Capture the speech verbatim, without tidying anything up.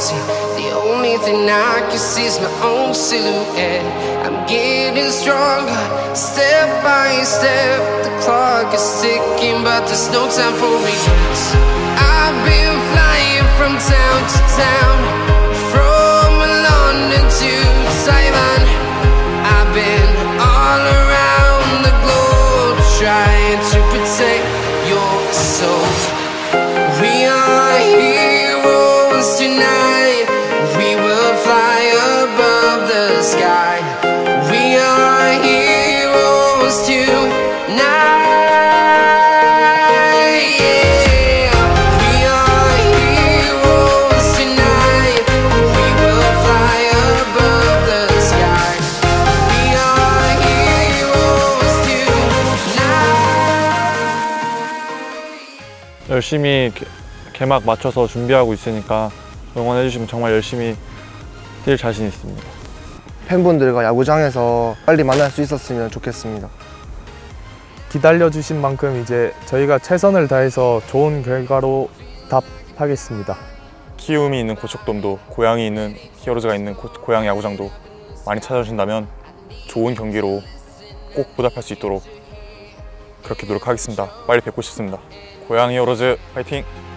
empty. The only thing I can see is my own silhouette. I'm getting stronger, step by step. The clock is ticking, but there's no time for regrets. I've been flying from town to town, from London to Taiwan. I've been all around the globe, trying to protect your soul. We are heroes tonight. We will fly above the sky. We are heroes tonight. Yeah. We are heroes tonight. We will fly above the sky. We are heroes tonight. 열심히 개막 맞춰서 준비하고 있으니까 응원해 주시면 정말 열심히 뛸 자신 있습니다. 팬분들과 야구장에서 빨리 만날 수 있었으면 좋겠습니다. 기다려주신 만큼 이제 저희가 최선을 다해서 좋은 결과로 답하겠습니다. 키움이 있는 고척돔도, 고향이 있는 히어로즈가 있는 고, 고향 야구장도 많이 찾아주신다면 좋은 경기로 꼭 보답할 수 있도록 그렇게 노력하겠습니다. 빨리 뵙고 싶습니다. 고향 히어로즈 파이팅!